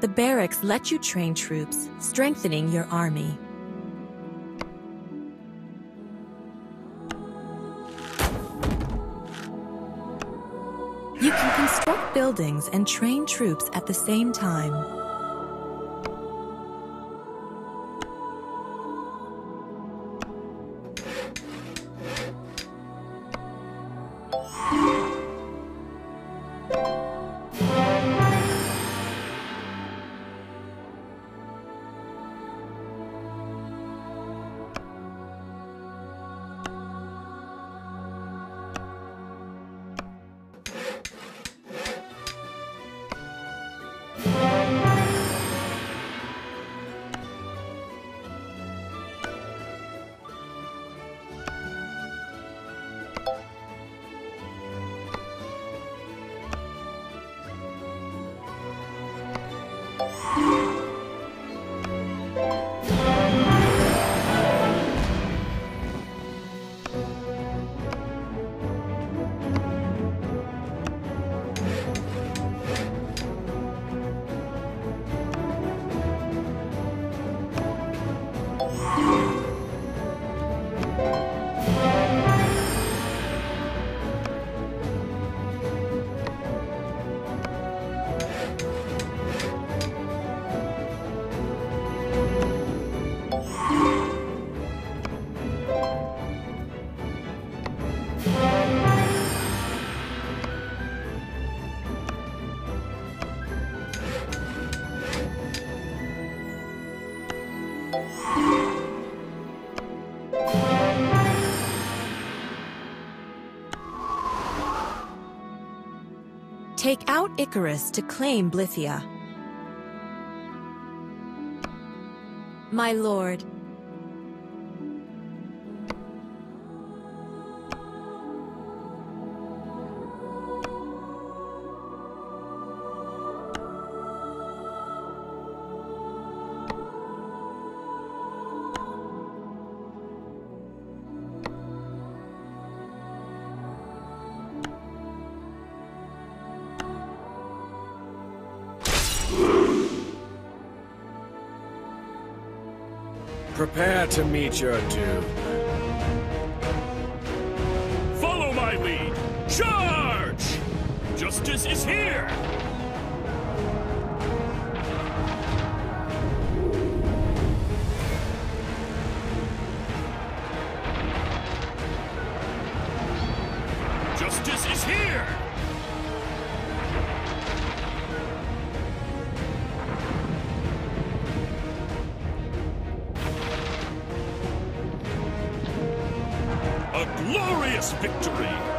The barracks let you train troops, strengthening your army. You can construct buildings and train troops at the same time. Take out Icarus to claim Blithia. My lord. Prepare to meet your doom. Follow my lead! Charge! Justice is here! Justice is here! A glorious victory!